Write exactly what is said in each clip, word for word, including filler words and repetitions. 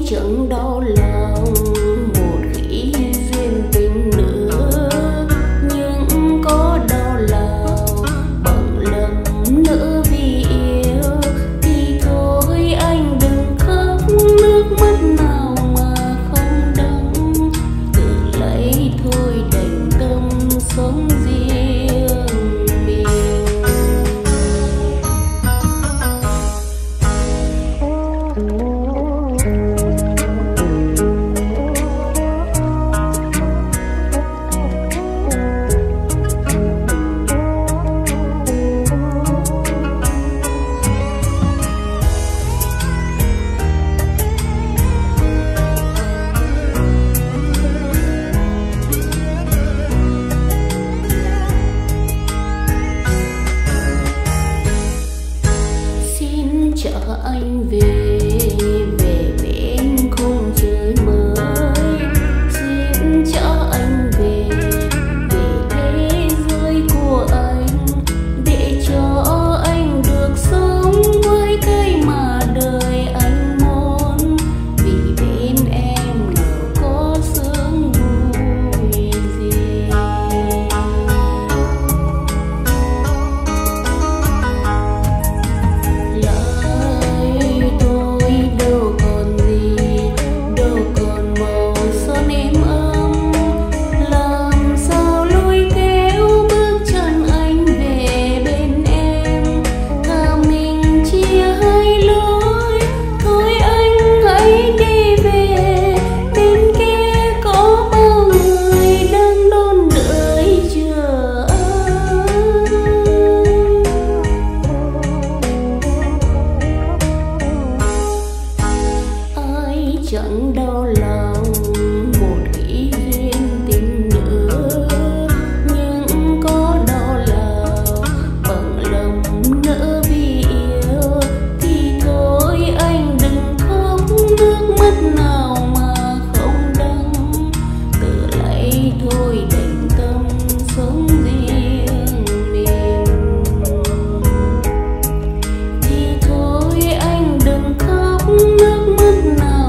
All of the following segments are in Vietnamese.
chẳng đau lòng một khi duyên tình nữa, nhưng có đau lòng bằng lầm nữa vì yêu thì thôi anh đừng khóc, nước mắt nào mà không đắng, tự lấy thôi đành tâm sống riêng mình. Chở anh về về bên khung trời mới, xin chở anh về về thế giới của anh, để cho anh được sống với cái mà đời anh muốn, vì bên em nào có sướng vui gì. Chẳng đau lòng một khi duyên tình nữa, nhưng có đau lòng bằng lòng nỡ vì yêu thì thôi anh đừng khóc, nước mắt nào mà không đắng, tự lấy thôi đành tâm sống riêng mình. Thì thôi anh đừng khóc, nước mắt nào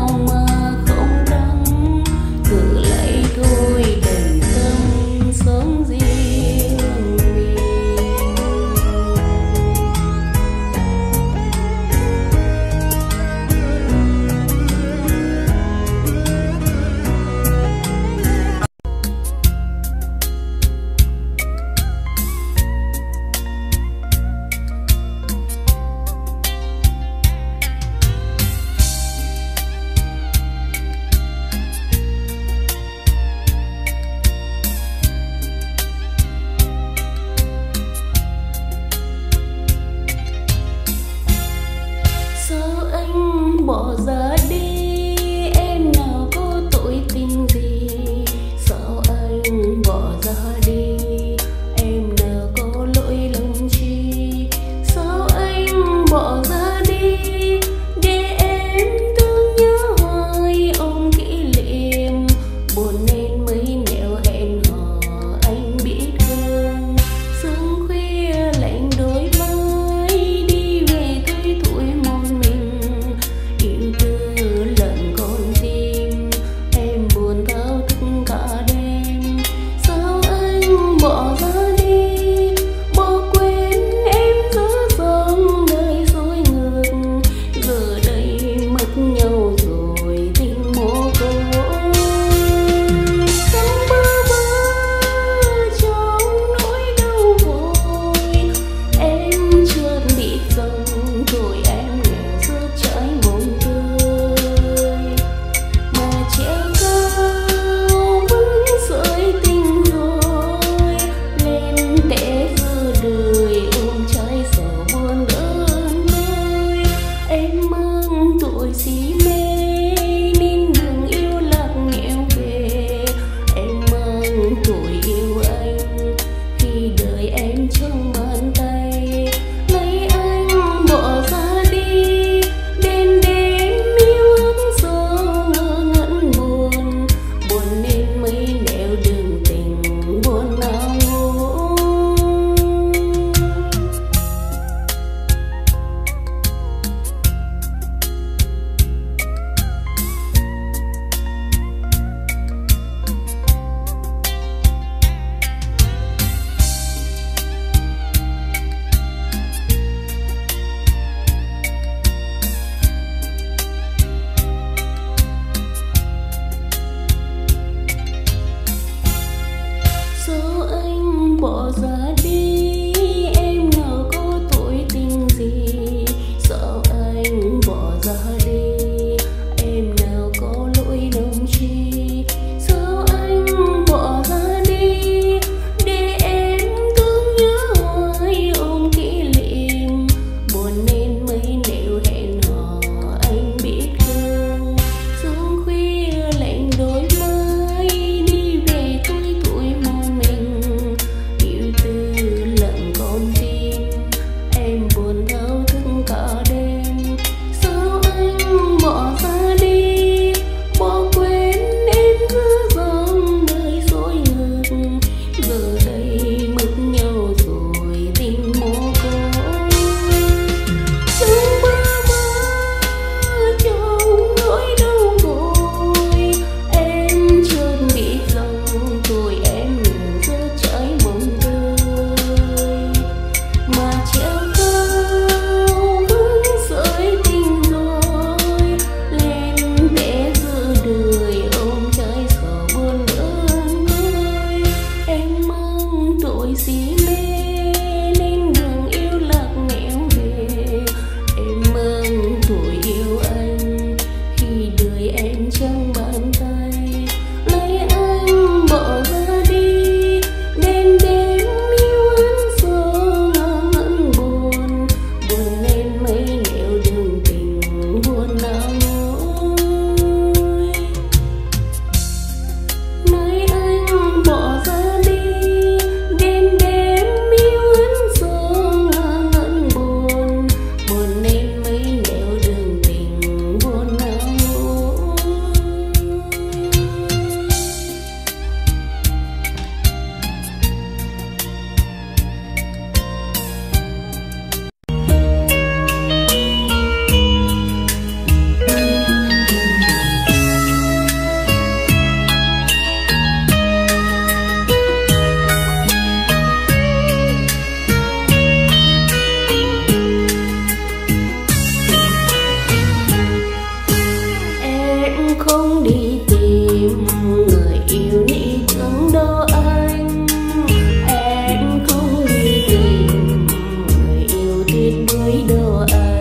em không đi tìm người yêu lý tưởng đâu anh. Em không đi tìm người yêu tuyệt đối đâu anh.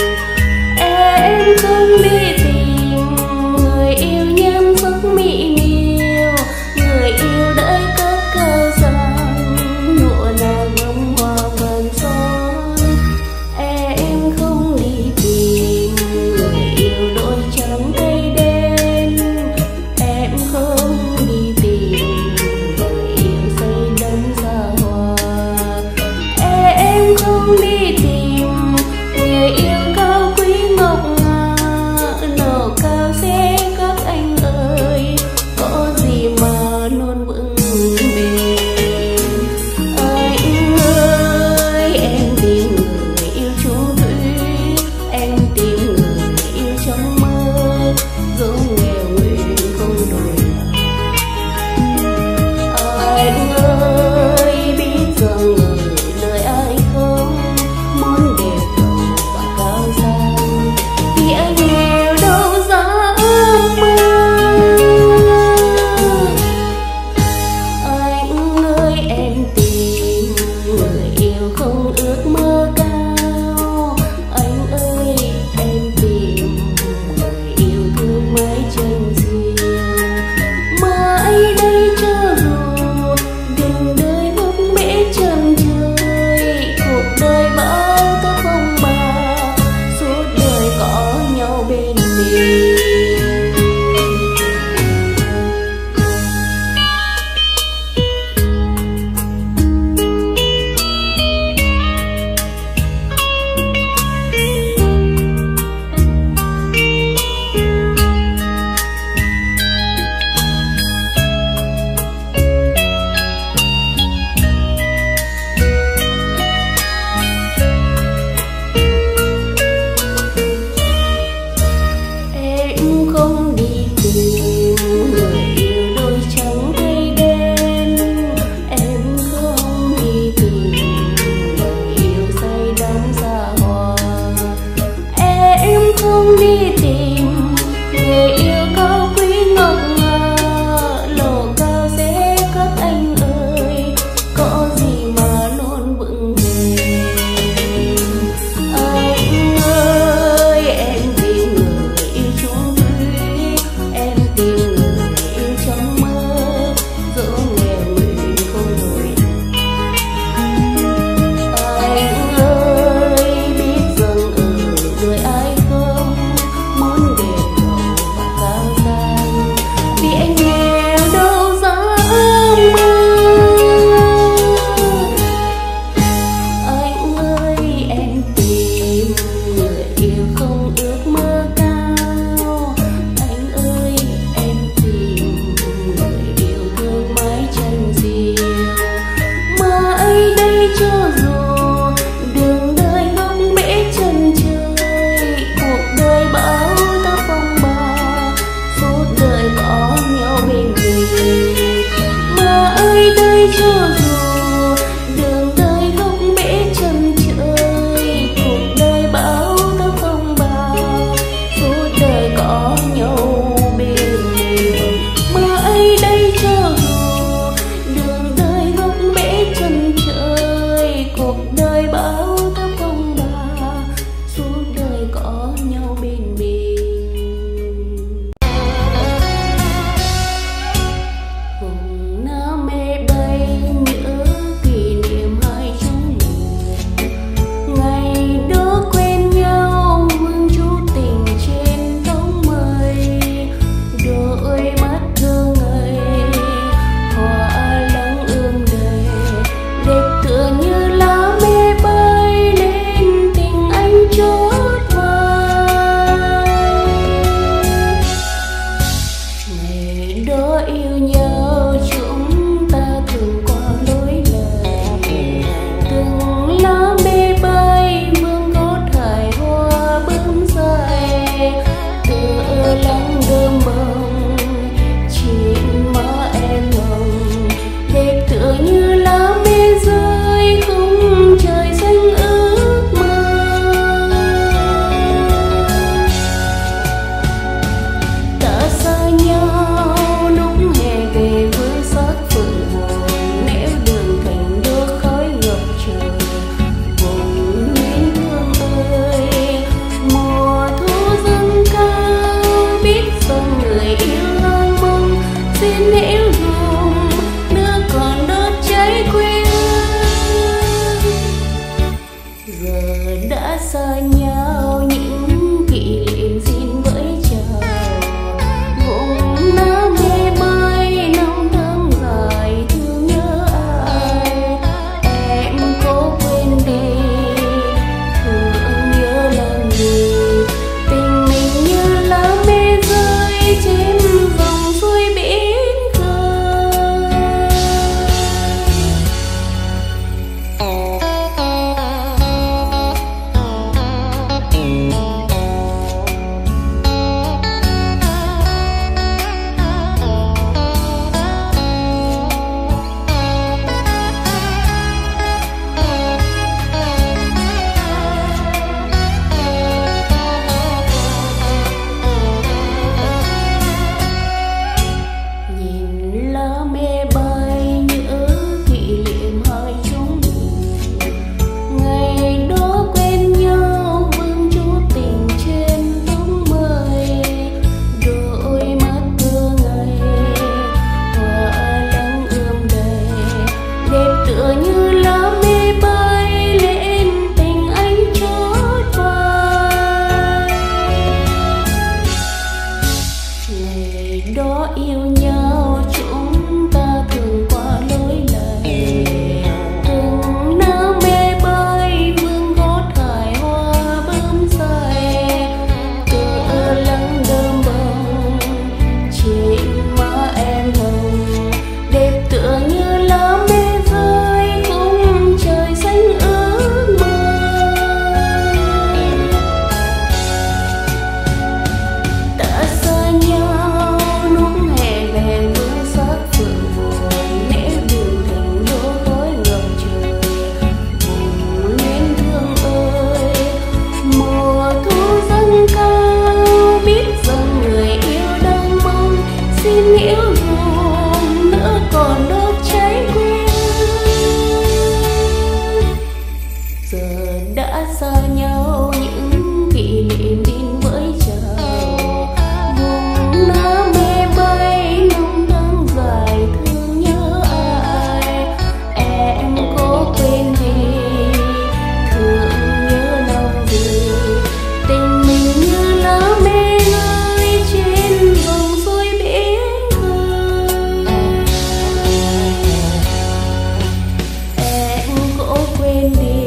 Em không đi tìm người yêu nhan sắc mỹ miều, người yêu đợi cất cao sang nụ nào gấm hoa vàng son. Em không đi tìm người yêu đôi trắng cây đen. Em không đi tìm người yêu say đắm xa hoa. Em không đi tìm người yêu cao quý ngọc ngà, nở cao sẽ các anh ơi, có gì mà luôn vững bền. Anh ơi em tìm người yêu chung thủy, em tìm người yêu trong mơ, dẫu nghèo nguyện không đổi lòng. Anh ơi biết rằng ở đời ai không muốn đẹp giàu và cao sang, vì anh nghèo đâu dám mơ. Anh ơi em tìm người yêu không ước mơ cao. Anh ơi em tìm người yêu thương mái tranh riêng. Mãi đây cho dù đường đời góc bể chân trời, cuộc đời bao các phong ba, suốt đời có nhau bên mình. Em không đi tìm người yêu đôi trắng cây đen. Em không đi tìm người yêu say đắm xa hoa. Em không đi tìm người yêu cao quý ngọc ngà, lầu cao sẽ các anh ơi, có gì mà luôn vững bền. Anh ơi em tìm người yêu chung thủy, em tìm người yêu trong mơ, dẫu nghèo nguyện không đổi lòng. Anh ơi biết rằng ở đời ai không muốn đẹp giàu và cao sang, vì anh nghèo đâu dám mơ. Anh ơi em tìm người yêu không ước mơ cao. Anh ơi em tìm người yêu thương mái tranh riêng. Mãi đây cho dù đường đời góc bể chân trời, cuộc đời bao tác phong ba, suốt đời có nhau bên mình. Mãi đây cho dù đường đời góc bể chân trời, cuộc đời bao tác phong ba, suốt đời có nhau bên mình. Mãi đây cho dù đường đời góc bể chân trời, cuộc đời bao tác phong ba, suốt đời có nhau bên mình. Vùng Nam mê bay nhớ xin yêu dùm nữa còn đốt cháy quên. Giờ đã xa nhau những kỷ niệm in với chào, vùng lá mê bay năm tháng dài thương nhớ ai. Em có quên đi thương nhớ lòng gì, tình mình như lá mê ngơi trên dòng suối biển khơi. Em có quên đi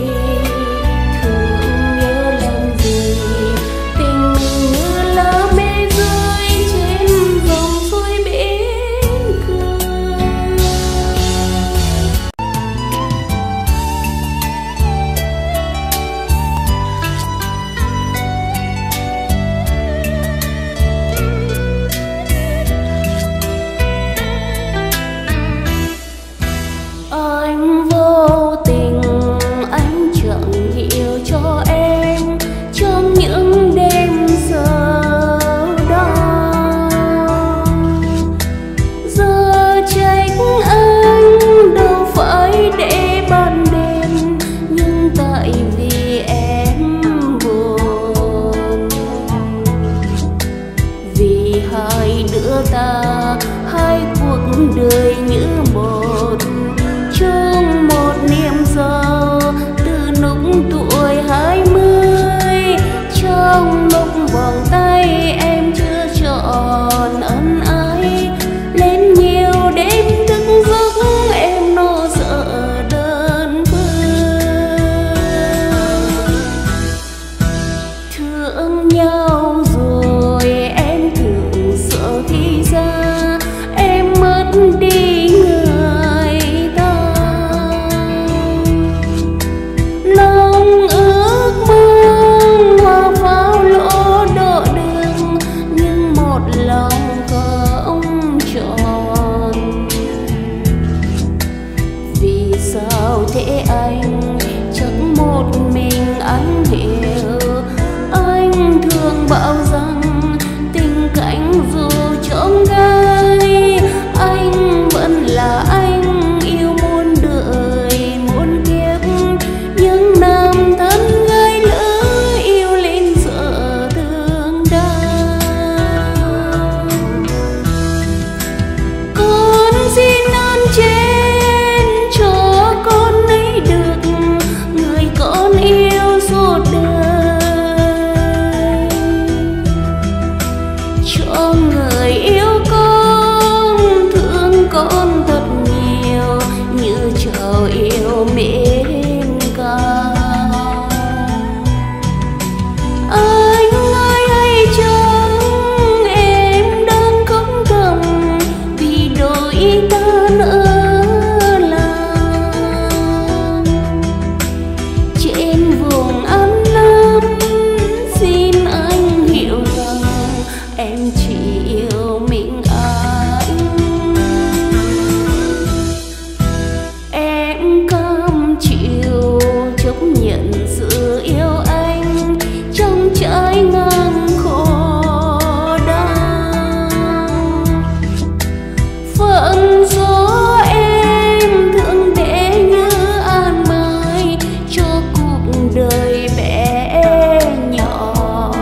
ta hai cuộc đời như một, trong một niềm giàu từ lúc tuổi hai mươi, trong lúc vòng tay em chưa trọn ân ái, lên nhiều đêm thức giấc em lo sợ đơn phương. Thương nhau rồi em thường sợ khi ra em mất đi người ta, lòng ước mong hoa pháo lỗ độ đường nhưng một lòng không tròn. Vì sao thế anh, chắc một mình anh hiểu, anh thường bảo rằng tình cảnh dù trông gai, anh vẫn là anh yêu muôn đời muôn kiếp. Nhưng nam thân gái lỡ yêu lên sợ thương đau. Con xin ơn trên cho con ấy được người con yêu suốt đời, cho người yêu con thương con thật nhiều như trào yêu mến ca. Anh ơi hay chăng em đang khóc thầm vì đôi ta nỡ lòng trên vùng An Nam. Xin anh hiểu rằng em chỉ yêu mình anh. Em cam chịu chấp nhận sự yêu anh trong trái ngang khổ đau. Phận số em thương để như an bài cho cuộc đời bé nhỏ.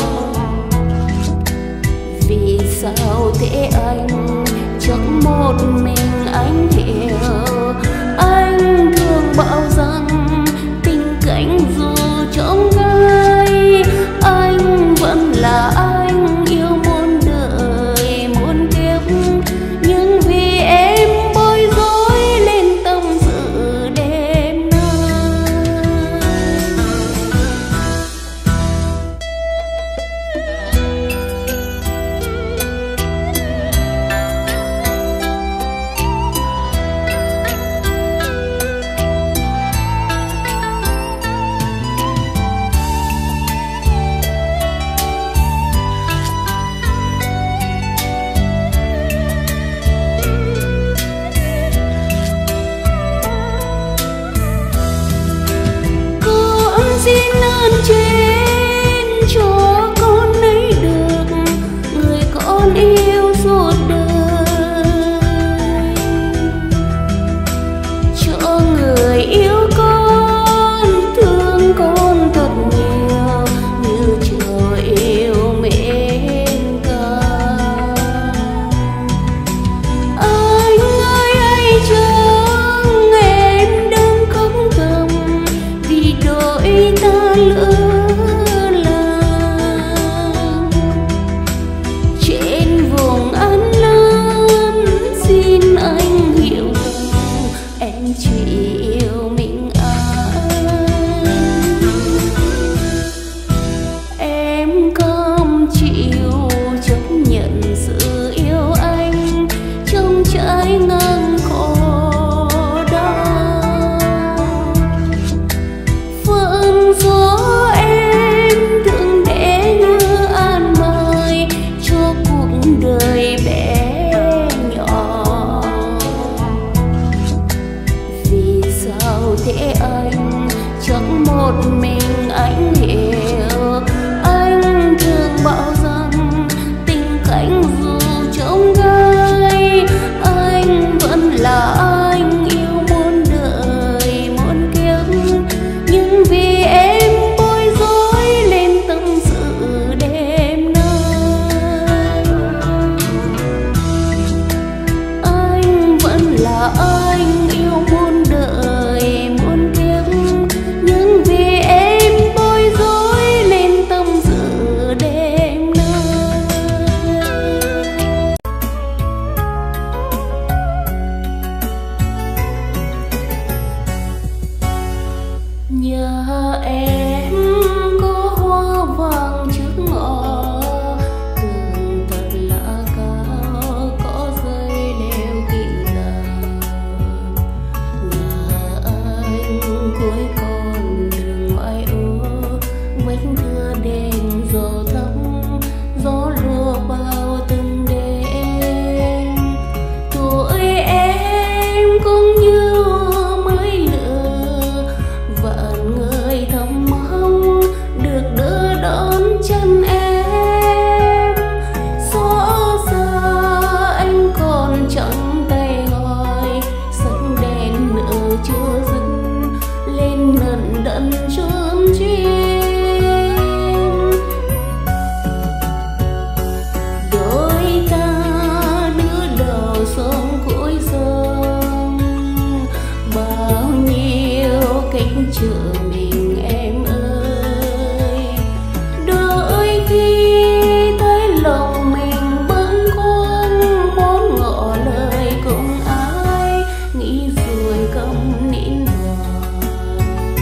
Vì sao thế anh, chắc một mình anh hiểu, anh thường bảo rằng tình cảnh dù trông gai, anh vẫn là anh yêu muôn đời muôn kiếp. Nhưng vì em bối rối lên tâm sự đêm nay. Con xin ơn trên cho con ấy được người con yêu suốt đời, đời bé nhỏ. Vì sao thế anh, chẳng một mình anh hiểu. Anh thường bảo rằng tình cảnh dù trông gai, anh vẫn là anh yêu muôn đời muôn kiếp. Nhưng vì em bối rối nên tâm sự đêm nay, anh vẫn là anh yêu muôn đời muôn kiếp. Nhưng vì em bối rối nên tâm sự đêm nay. Nhà em có hoa vàng trước ngõ, tường thật là cao, có dây leo kín rào. Nhà anh cuối con đường ngoại ô, vách thưa đèn dầu thấp, gió lùa bao từng đêm. Tuổi em cũng như hoa mới lửa, vạn người thầm mong được đỡ đón chân em. Xóa xa anh còn chẳng tay gọi, sắc đèn nở chưa dứt lên nần đần trốn chuyên. Đôi ta đưa đầu sông cuối sông, bao nhiêu cánh chờ mình em ơi. Đôi khi thấy lòng mình bâng khuâng, muốn ngỏ lời cùng ai, nghĩ rồi câm nín hoài.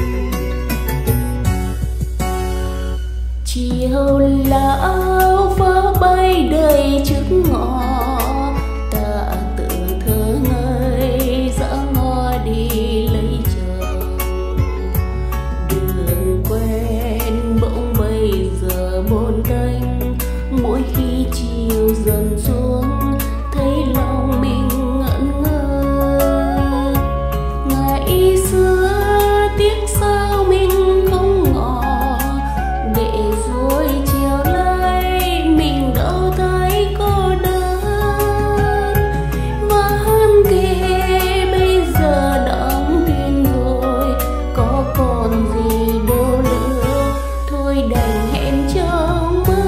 Chiều lão pháo bay đầy trước ngõ, ta tự thơ ngây dã ngoa đi lấy chồng. Đường quen bỗng bây giờ bôn tênh, mỗi khi chiều dần xuống thấy lòng mình ngẩn ngơ. Ngày xưa tiếc sao mình không ngỏ, để rồi chiều nay mình đâu thấy cô đơn. Và hơn kề bây giờ đóng thuyền rồi, có còn gì đâu nữa, thôi đành hẹn trong mơ.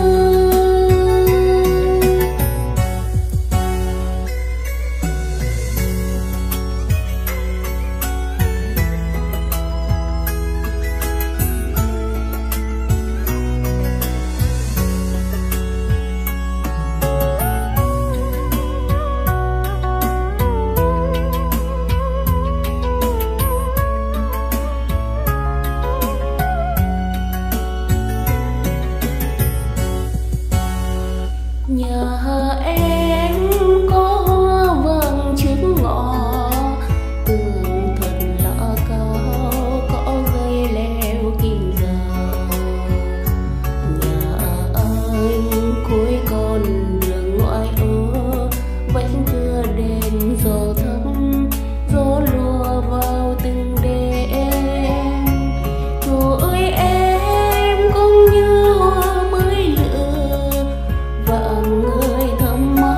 Nhà em có hoa vàng trước ngõ, tường thật là cao, có dây leo kín rào. Nhà anh cuối con đường ngoại ô, vách thưa đèn dầu thấp, gió lùa vào từng đêm. Tuổi em cũng như hoa mới lửa, vạn người thầm mong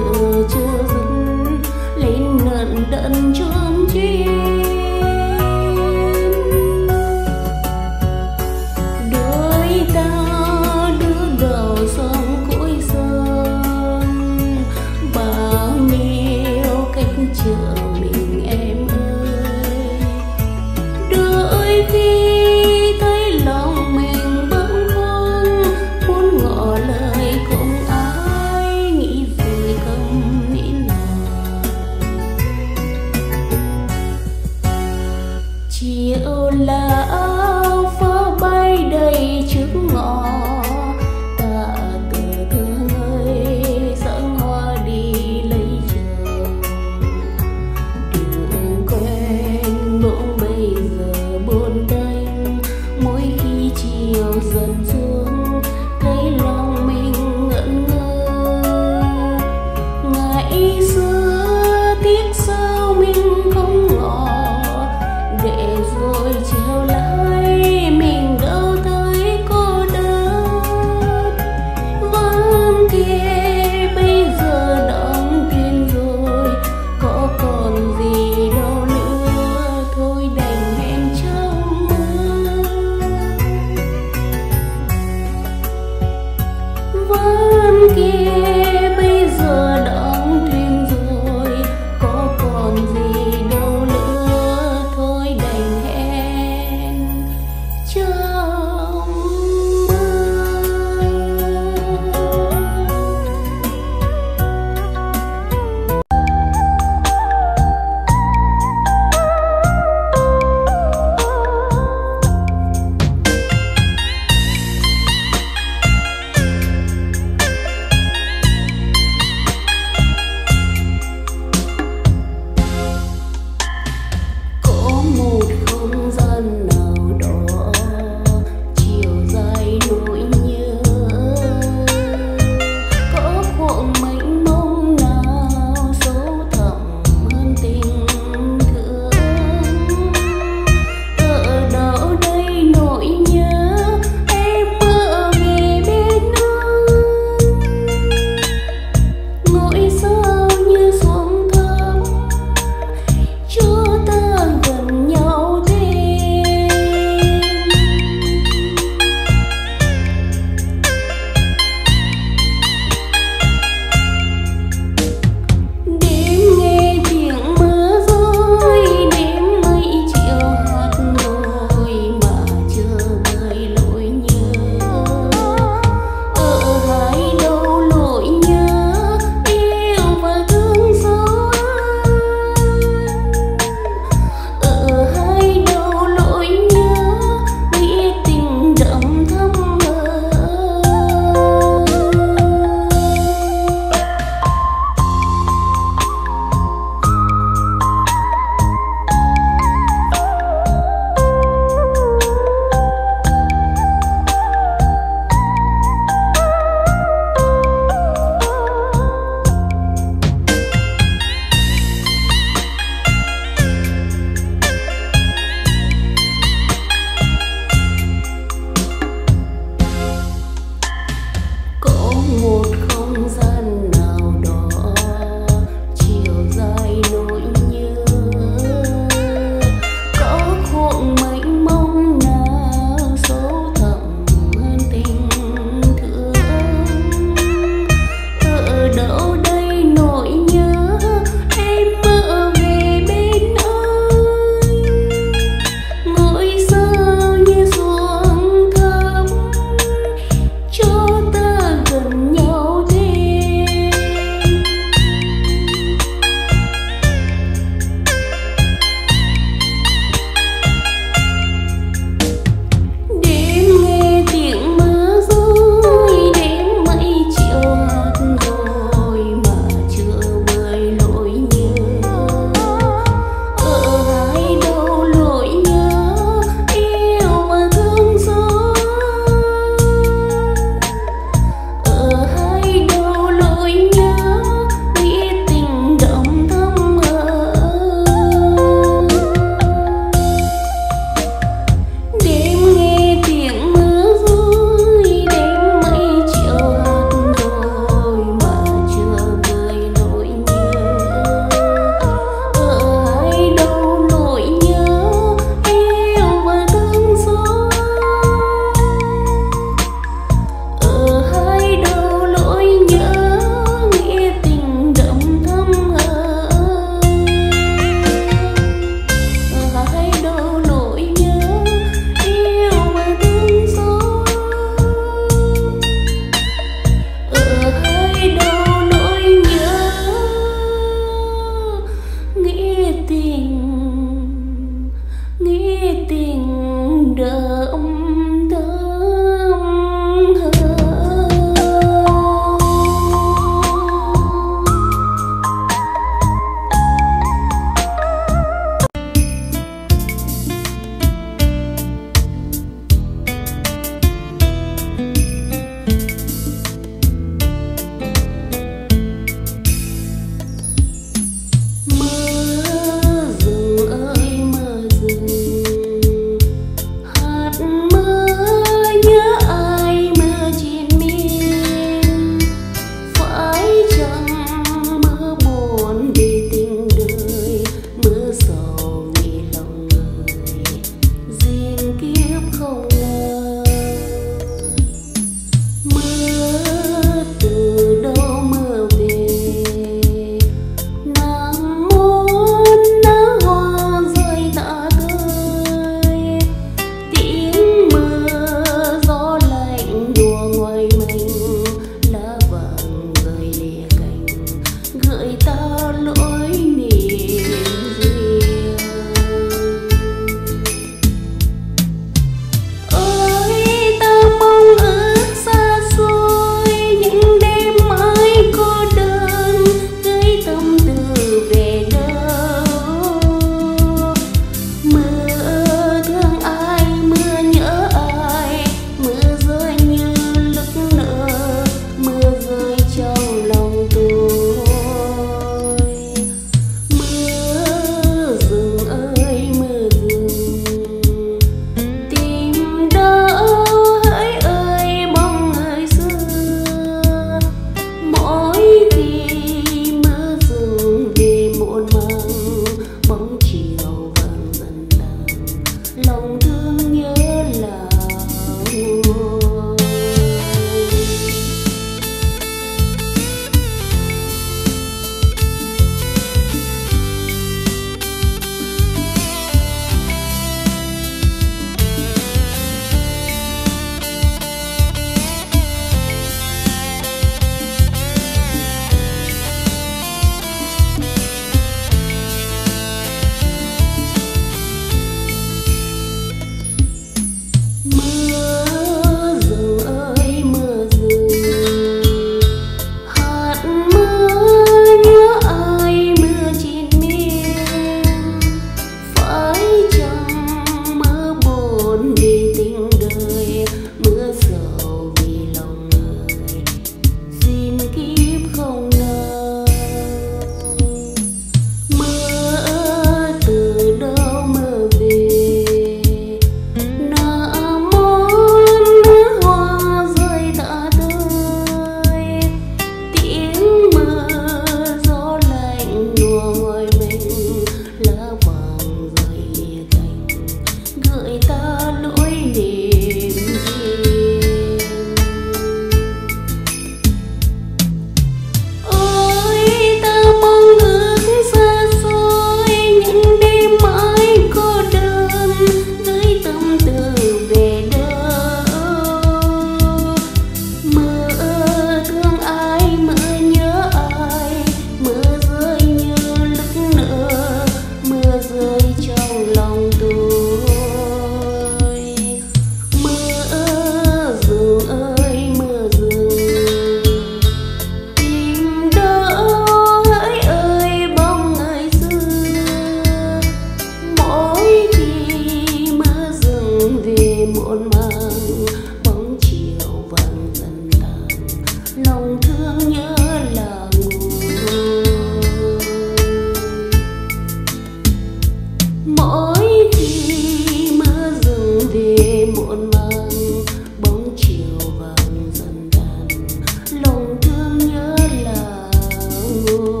Mỗi khi mưa dừng về muộn màng, bóng chiều vàng dần tàn, lòng thương nhớ là ngô.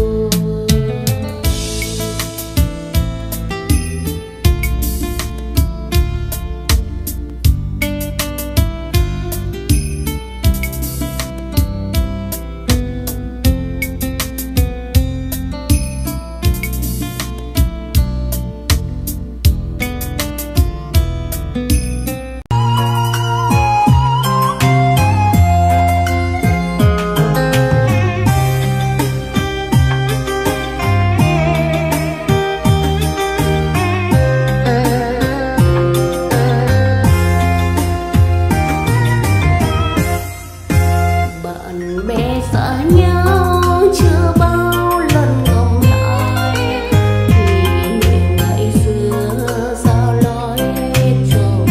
Bạn bè xa nhau chưa bao lần ngẫm lại, kỷ niệm ngày xưa sao lối hết trôi.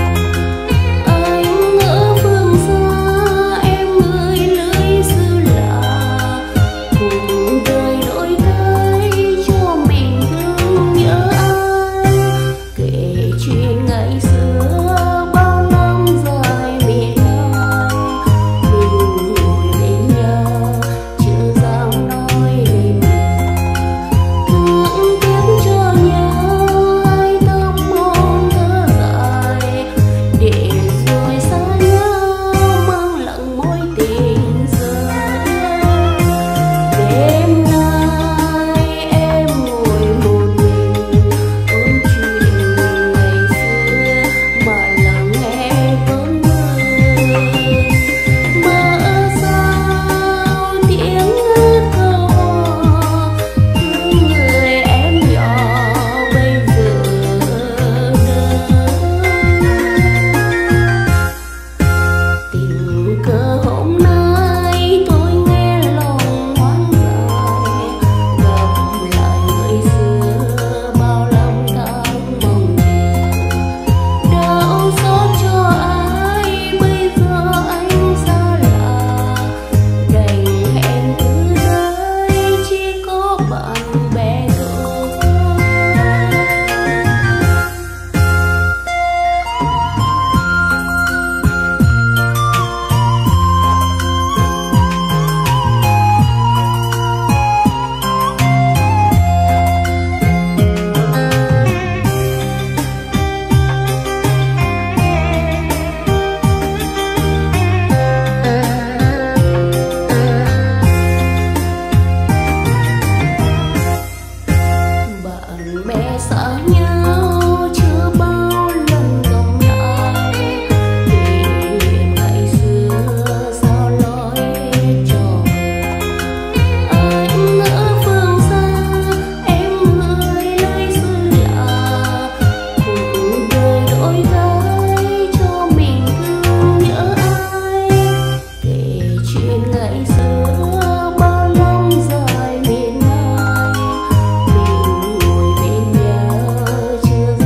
Anh ở phương xa, em người lưới xứ lạ, cùng đời đổi thay cho mình thương nhớ ai. Kể chuyện ngày xưa bao năm dài miệt mài, bè xa nhau chưa bao lần ngẫm lại, kỷ niệm ngày xưa sao lối hết trôi. Anh ở phương xa, em người nơi xứ lạ, cùng đời đổi thay cho mình thương nhớ ai. Kể chuyện ngày xưa bao năm dài miệt mài, chưa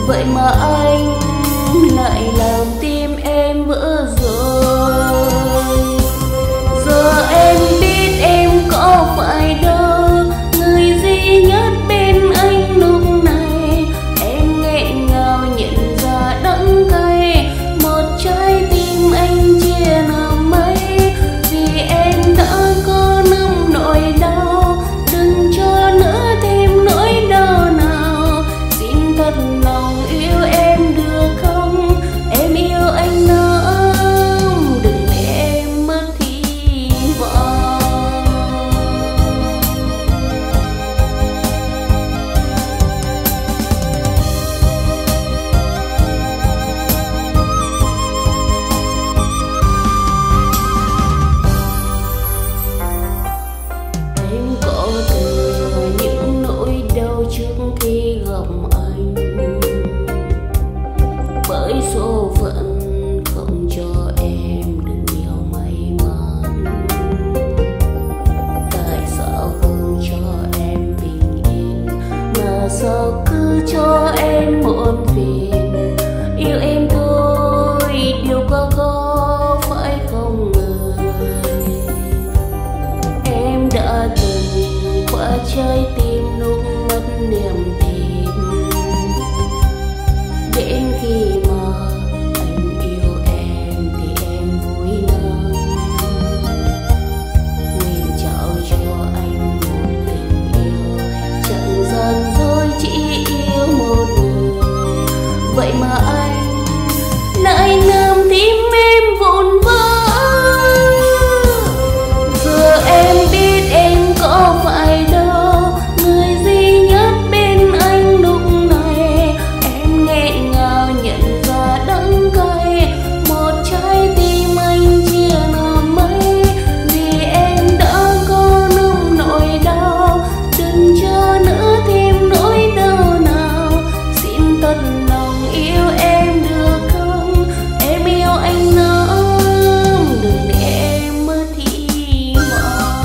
vậy mà anh lại làm tim em vỡ rồi. Giờ em biết em có phải đâu người duy nhất bên anh lúc này. Em nghẹn ngào nhận ra đắng cay, một trái tim anh chia làm mấy. Vì em đã có năm nỗi đau, đừng cho nữa thêm nỗi đau nào. Xin thật lòng yêu em được không? Em yêu anh lắm, đừng để em mất hy vọng. Em có từng những nỗi đau trước khi gặp anh, bởi số phận không cho em được nhiều may mắn. Tại sao không cho em bình yên, mà sao cứ cho em muộn phiền. Yêu em thôi điều có có phải không người. Em đã từng qua trái tim lúc mất niềm tin, đến khi mà anh yêu em thì em vui lắm. Nguyện trao cho anh một tình yêu chẳng gian dối, chỉ yêu một người. Vậy mà anh lại làm tim em vụn vỡ. Giờ em biết em có phải đâu người duy nhất bên anh lúc này. Em nghẹn ngào nhận ra đắng cay, một trái tim anh chia làm mấy. Vì em đã có năm nỗi đau, đừng cho nữa thêm nỗi đau nào. Xin thật lòng yêu em được không? Em yêu anh lắm, đừng để em mất hy vọng.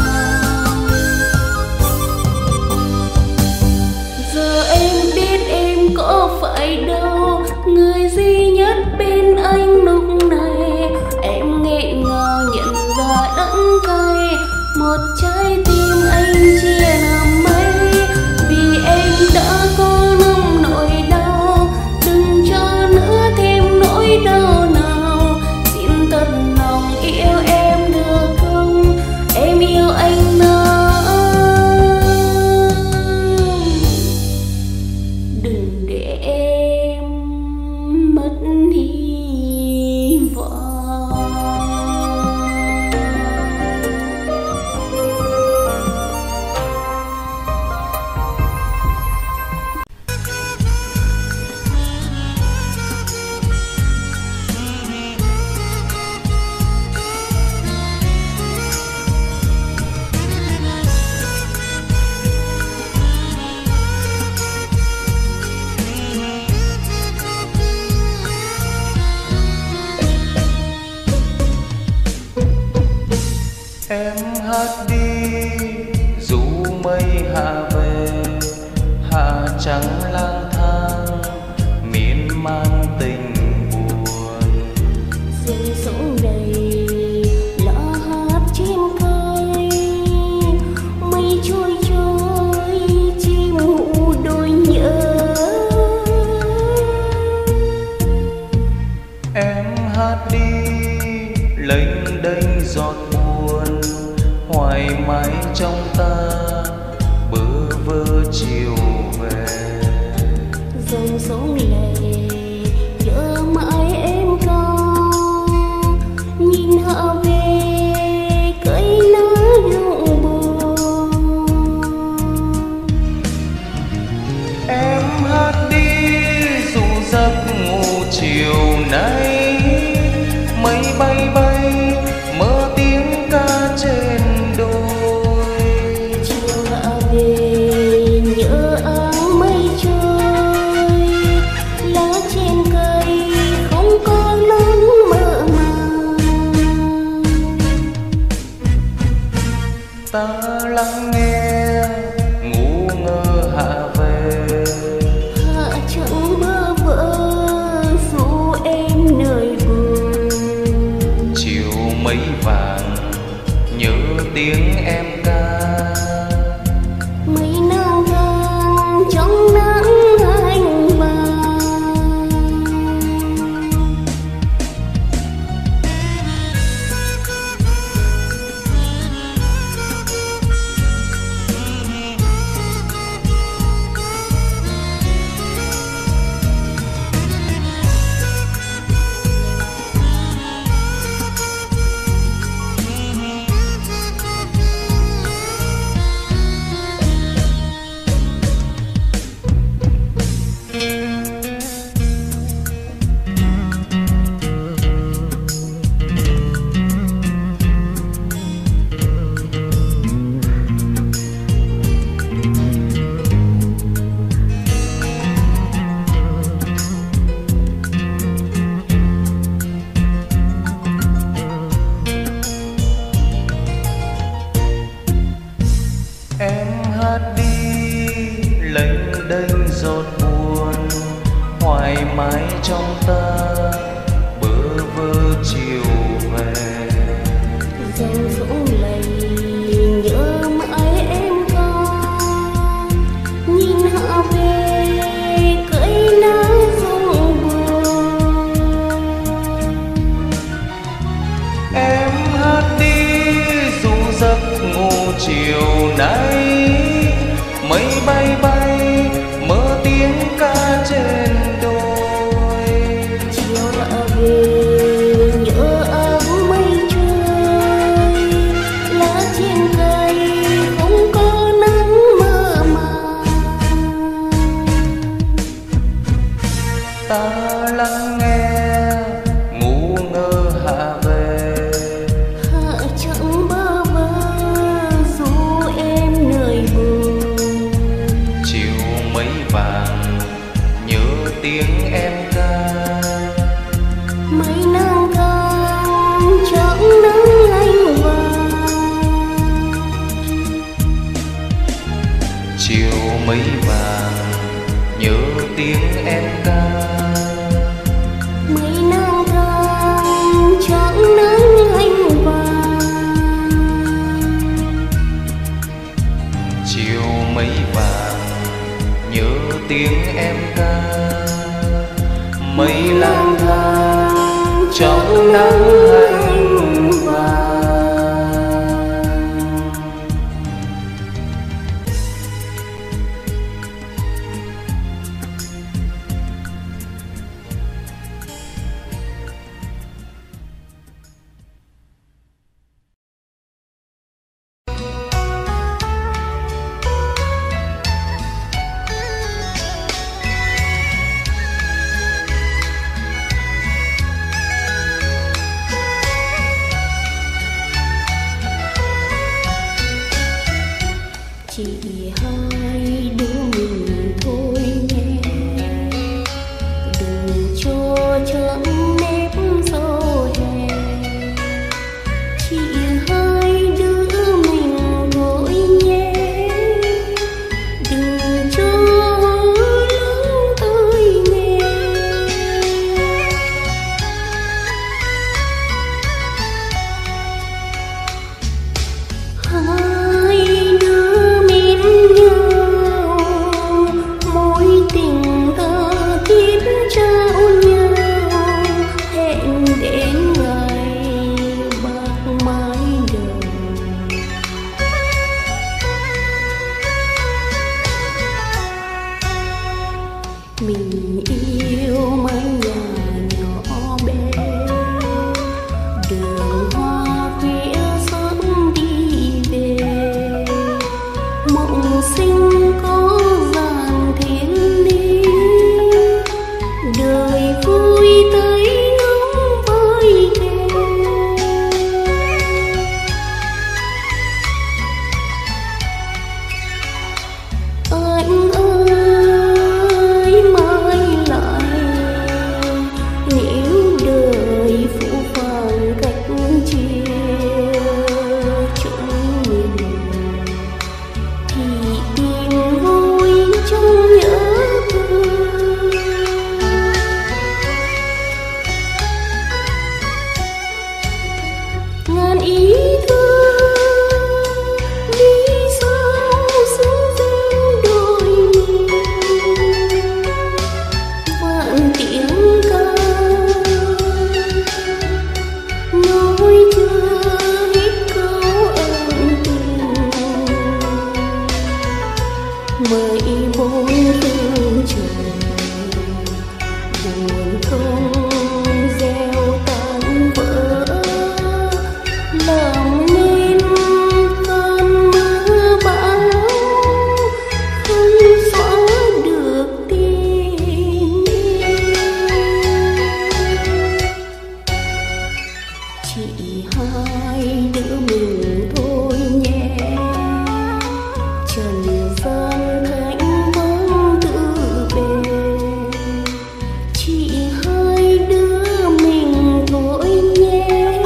Giờ em biết em có phải đâu người duy nhất bên anh lúc này. Em nghẹn ngào nhận ra đắng cay, một trái tim anh chia làm mấy. Vì em đã có năm nỗi đau, đừng cho nữa thêm nỗi đau nào. Xin thật lòng yêu em được không? Em yêu anh lắm, đừng để em mất hy vọng. Em hát đi dù mây hạ về, hạ trắng lang thang miên man tình buồn. Rừng sống đầy lá hát trên cây, mây trôi trôi chim ngủ đôi nhớ. Em hát đi lênh đênh giọt buồn, hoài mãi trong ta bơ vơ chiều về. Dòng sông lệ nhớ mãi em cao, nhìn hạ về cây lá rụng buồn. Em hát đi dù giấc ngủ chiều nay, mây bay bay mơ tiếng ca trên đồi. Chiều hạ về nhớ áng mây trôi, lá tiếng em ca. Mấy nàng thang trong nắng anh vàng. Em hát đi lênh đênh giọt buồn, hoài mãi trong ta bơ vơ chiều về. Dòng dũng lầy nhớ mãi em con, nhìn họ về cởi nắng rung buồn. Em hát đi dù giấc ngủ chiều nay, mây bay bay mơ tiếng ca trên đồi. Chiều đã về nhớ ấm mây trời, lá trên cây không có nắng mơ màng. Ta lắng nghe ngu ngơ hạ về, Hạ chẳng bơ vơ dù em nơi buồn. chiều mây vàng nhớ tiếng em ca. Mấy nàng thang trong nắng anh vàng. Chiều mây vàng nhớ tiếng em ca. Mấy nàng thang trong nắng anh vàng. Chiều mây vàng nhớ tiếng em ca. Mây lang thang trong nắng anh vàng. Chỉ hai đứa mình thôi nhé, đừng cho chẳng nếp gió hè. Chỉ hai đứa mình thôi nhé, đừng cho lắng tôi nghe. Hai đứa mến nhau, mối tình tha thiết trao nhau, hẹn đến ngày bạc mái đầu. Mình yêu mái nhà nhỏ bé, đường hoa khuya sớm đi về. Mộng sinh có dàn thiên lý, đời vui tới ngóng với kề. Anh ơi mai lại buồn không gieo tan vỡ, làm nên cơn mưa bão không xóa được tình yêu. Chỉ hai đứa mình thôi nhé, trần gian hạnh vắng tự bề. Chỉ hai đứa mình thôi nhé,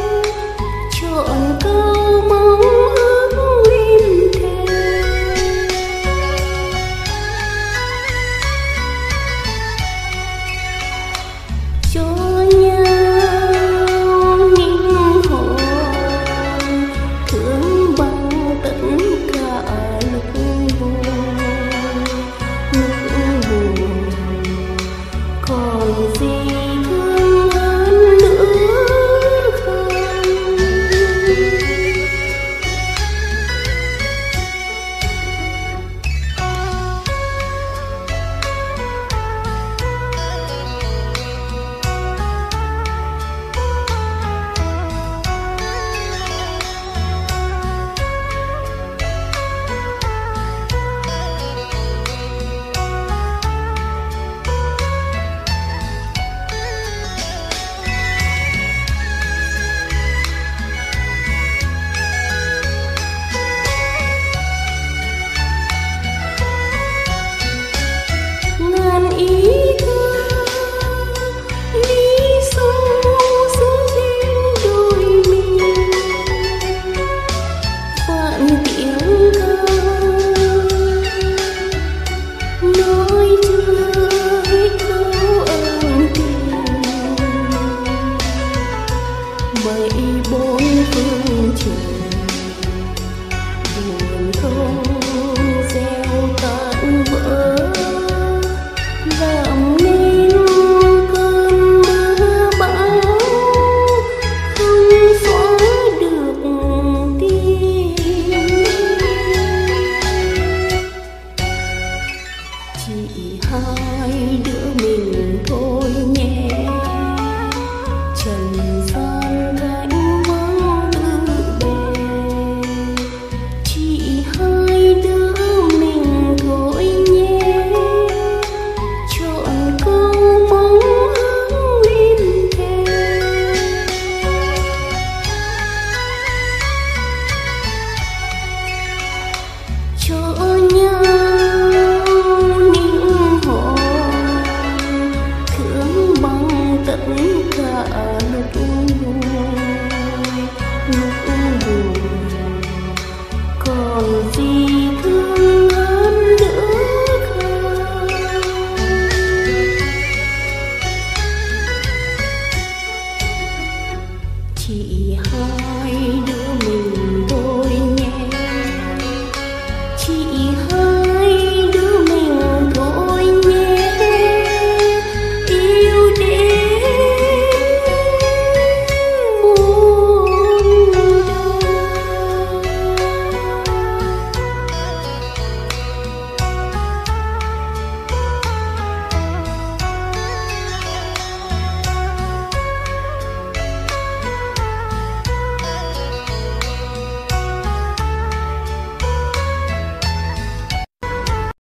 chọn câu mong ước nguyên thề. Cho nhau những hồn thương bằng tất cả lúc buồn, lúc buồn còn gì